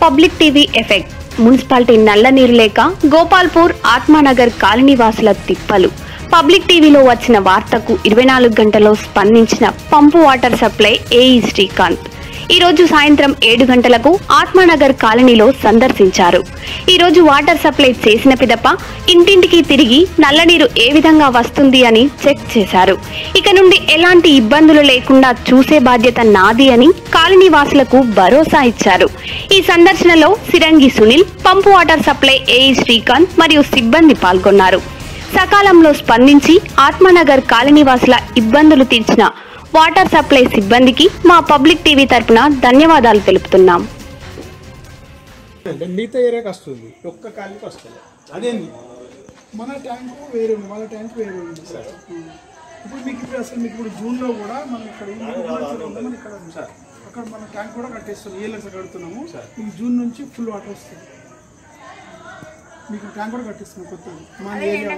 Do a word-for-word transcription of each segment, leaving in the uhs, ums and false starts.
Public TV effect municipality నల్ల నీరు లేక గోపాల్పూర్ ఆత్మానగర్ కాలనీ వాసుల తిప్పలు. పబ్లిక్ టీవీలో వచ్చిన వార్తకు ఇరవై నాలుగు గంటల్లో స్పందించిన pump water supply AE Srikanth ఈ రోజు సాయంత్రం ఏడు గంటలకు ఆత్మానగర్ కాలనీలో సందర్శించారు. ఈ రోజు వాటర్ సప్లై చేసిన పిదప ఇంటింటికి తిరిగి నల్ల నీరు ఏ విధంగా వస్తుంది అని చెక్ చేశారు. ఇక నుండి ఎలాంటి ఇబ్బందులు లేకుండా చూసే బాధ్యత నాది అని కాలనీ వాసులకు భరోసా ఇచ్చారు. ఈ సందర్శనలో Sirangi Sunil, pump water supply AE Srikanth మరియు సిబ్బంది పాల్గొన్నారు. సకాలంలో స్పందించి ఆత్మానగర్ కాలనీ వాసుల ఇబ్బందులు తీర్చిన వాటర్ సప్లై సిబ్బందికి మా పబ్లిక్ టీవీ తరపున ధన్యవాదాలు తెలుపుతున్నాం. మిగతా ఏరియాకి వస్తుంది, ఒక్క కాలనీకి వస్తుంది. అదేంది మన ట్యాంకు వేరే ఉంది, వాళ్ళ ట్యాంక్ వేరే ఉంది సార్. ఇప్పుడు మీకు ఇప్పుడు అసలు మీకు ఇప్పుడు జూన్లో కూడా మనం ఇక్కడ మనం ఇక్కడ ఉంది సార్. అక్కడ మన ట్యాంక్ కూడా కట్టేస్తున్నాం, ఏ లక్ష కడుతున్నాము. మీకు జూన్ నుంచి ఫుల్ వాటర్ వస్తుంది. మీకు ట్యాంక్ కూడా కట్టిస్తున్నాం కొత్తది. మన ఏరియా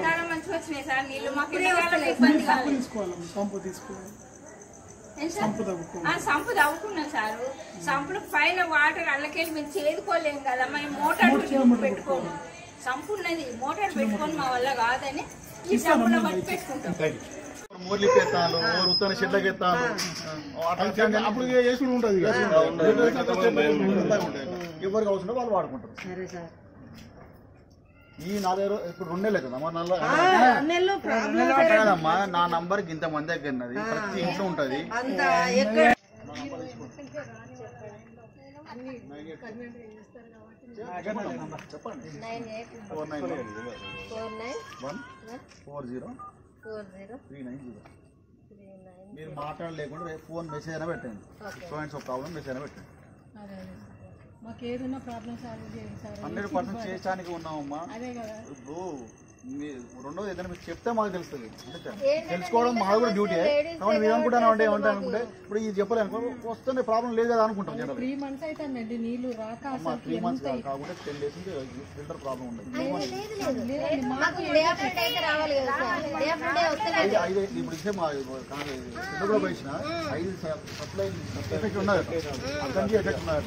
సంపు తీసుకోవాలి, సంపు తీసుకోవాలి, సంపు తగ్గుకోవాలి. సంపు తవ్వుకున్నాం సార్. సంపులు పైన వాటర్ అల్లకెళ్ళి మేము చేదుకోలేము కదా, మేము మోటార్ పెట్టుకోము. సంపు ఉన్నది, మోటార్ పెట్టుకొని మా వల్ల కాదని ఈ సంపులో పట్టి పెట్టుకుంటాం. మూర్లి పెత్తాను, ఉత్తన చెట్లకి ఎత్తాను, అప్పుడు చేసుడు ఉంటుంది. ఎవరికి అవసరం వాళ్ళు వాడుకుంటారు. ఈ నాలుగు ఇప్పుడు రెండు నెలలు అవుతుందమ్మా. నల్లమ్మా నా నంబర్కి ఇంత మంది దగ్గరన్నది, ప్రతి ఇంట్లో ఉంటది. చెప్పండి. Four nine one four zero three nine zero. మీరు మాట్లాడలేకుండా ఫోన్ మెసేజ్ అయినా పెట్టండి. స్టూడెంట్స్ ఒక ప్రాబ్లం మెసేజ్ అయినా పెట్టండి. హండ్రెడ్ పర్సెంట్ చేయడానికి ఉన్నామమ్మా. ఇప్పుడు మీ రెండోది ఏదైనా మీకు చెప్తే మాకు తెలుస్తుంది. అంటే తెలుసుకోవడం మాకు కూడా డ్యూటీ. కాబట్టి మీరు అనుకుంటాను అంటే ఏమంటే అనుకుంటే ఇప్పుడు ఇది చెప్పలే అనుకో, వస్తుండే ప్రాబ్లం లేదు కదా అనుకుంటాం. జనరల్ త్రీ మంత్స్ కాకుండా టెన్ డేస్ నుంచి ఫిల్టర్ ప్రాబ్లం ఉండదు. ఐదు ఇప్పుడు ఇచ్చే మా కూడా పోయించిన ఐదు సప్లై ఎఫెక్ట్ ఉన్నదట, అక్కడి ఎఫెక్ట్ ఉన్నదట,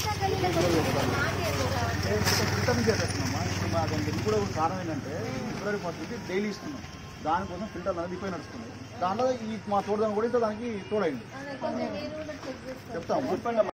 ఫిల్టర్ నుంచి ఎఫెక్ట్ ఉన్నామా. ఇప్పుడు మా దానికి కూడా కారణం ఏంటంటే ఫిబ్రవరి ఫస్ట్ నుంచి డైలీ ఇస్తున్నాం. దానికోసం ఫిల్టర్ అనేది రిపేర్ నడుస్తుంది. దాంట్లో ఈ మా తోడుదాన్ని కూడా ఇంత దానికి తోడైంది చెప్తాము.